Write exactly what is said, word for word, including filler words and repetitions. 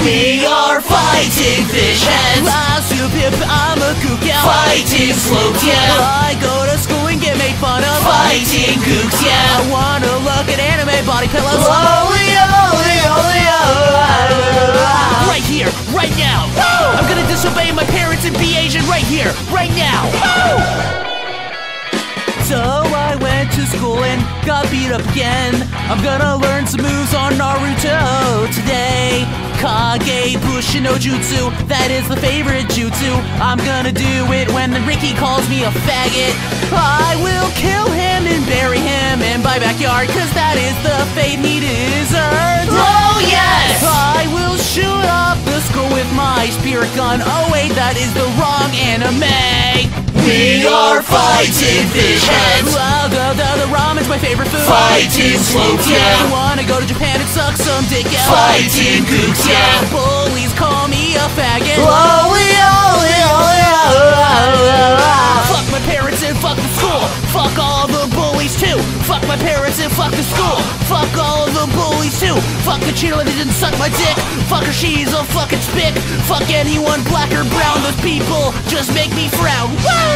We are fighting fish heads. I'm a kook, yeah. Fighting slopes, yeah. I go to school and get made fun of. Fighting gooks, yeah. I wanna look at anime body pillows. Holy, holy, holy, holy. Right here, right now. I'm gonna disobey my parents and be Asian right here, right now. So I went to school and got beat up again. I'm gonna learn some moves on Naruto today. Kage Bushi no Jutsu, that is the favorite jutsu. I'm gonna do it when Ricky calls me a faggot. I will kill him and bury him in my backyard, cause that is the fate he deserves. Oh yes! I will shoot up the school with my spirit gun. Oh wait, that is the wrong anime. We are fighting fish heads. Well, the, the, the ramen's my favorite food. Fighting slopes, yeah. I wanna go to Japan and suck some dick, yeah. Fighting gooks, yeah. Bullies call me a faggot. Holy, holy, holy, holy. Fuck my parents and fuck the school. Fuck all the bullies too. Fuck my parents and fuck the school. Fuck all the bullies too. Fuck the cheerleader that didn't suck my dick. Fuck her, she's a fucking spick. Fuck anyone black or brown. Those people just make me frown. Woo!